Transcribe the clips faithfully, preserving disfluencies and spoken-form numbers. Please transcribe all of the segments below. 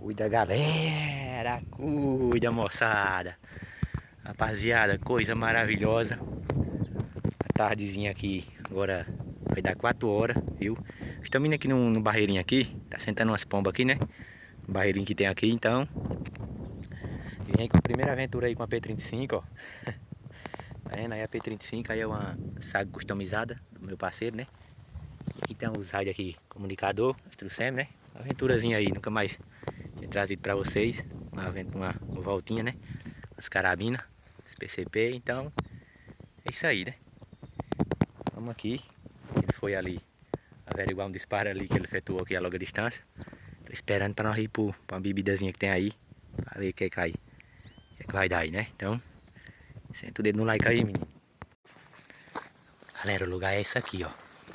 Cuida, galera, cuida, moçada. Rapaziada, coisa maravilhosa. A tardezinha aqui, agora vai dar quatro horas, viu? Estamos indo aqui no, no barreirinho aqui. Tá sentando umas pombas aqui, né? O barreirinho que tem aqui, então. E vem com a primeira aventura aí com a P trinta e cinco, ó. Tá vendo? Aí a P trinta e cinco aí é uma saga customizada do meu parceiro, né? E aqui tem uns rádios aqui, comunicador, nós trouxemos, né? Aventurazinha aí, nunca mais tinha trazido pra vocês. Uma, uma, uma voltinha, né? As carabinas, P C P, então é isso aí, né? Vamos aqui. Ele foi ali averiguar um disparo ali que ele efetuou aqui a longa distância. Tô esperando pra nós ir pro, pra uma bebidazinha que tem aí. Pra ver o que é que vai, o que é que vai dar aí, né? Então, senta o dedo no like aí, menino. Galera, o lugar é esse aqui, ó.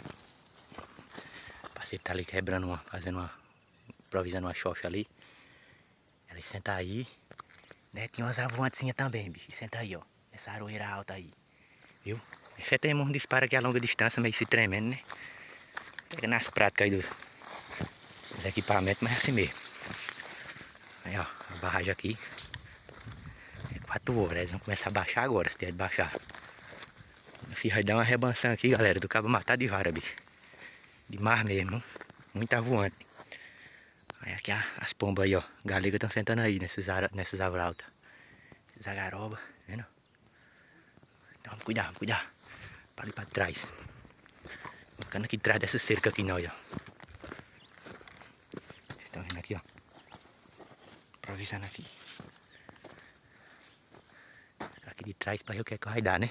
O parceiro tá ali quebrando uma, fazendo uma, improvisando uma chofe ali. Ela senta aí, né? Tinha umas avoantezinhas também, bicho. Senta aí, ó. Essa aroeira alta aí, viu? Já temos um disparo aqui a longa distância, meio se tremendo, né? Pega nas práticas aí do, dos equipamentos, mas é assim mesmo. Aí, ó, a barragem aqui. É quatro horas, eles vão começar a baixar agora, se tiver de baixar. O filho vai dar uma rebanção aqui, galera, do cabo matar de vara, bicho. De mar mesmo, muita voante. Aí aqui as pombas aí, ó. Galega estão sentando aí nesses, nessas árvores altas. Esses agaroba, vendo? Então vamos cuidar, vamos cuidar. Para ali para trás. Ficando aqui atrás dessa cerca aqui, nós, ó. Vocês estão vendo aqui, ó. Improvisando aqui. Ficar aqui de trás para ver o que é que vai dar, né?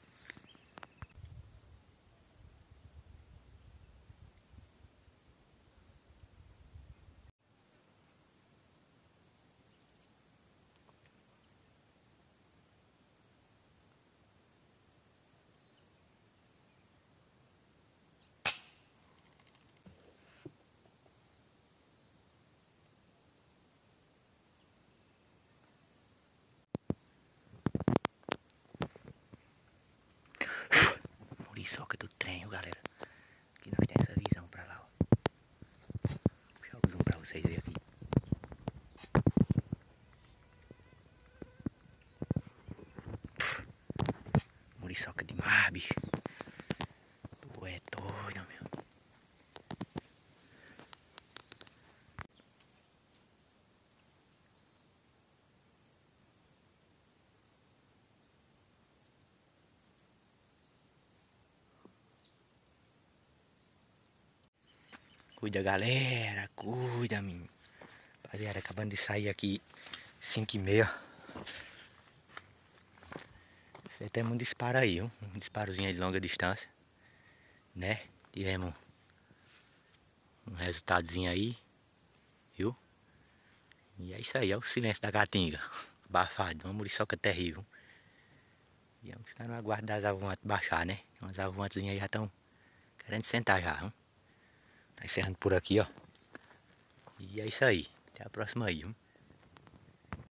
Muriçoca do trem, galera. Aqui nós temos essa visão pra lá, ó. Deixa eu zoom pra vocês verem aqui. Muriçoca de mar, bicho. Tu é doido, meu. Cuida, galera, cuida, menino. Rapaziada, acabando de sair aqui cinco e meia. Temos um disparo aí, um, um disparozinho de longa distância, né? Tivemos um resultadozinho aí, viu? E é isso aí, é o silêncio da Caatinga. Abafado, uma muriçoca terrível. E vamos ficar no aguardo das avoantes baixar, né? Umas avoantezinhas aí já estão querendo sentar já, viu? Tá encerrando por aqui, ó. E é isso aí. Até a próxima aí, viu?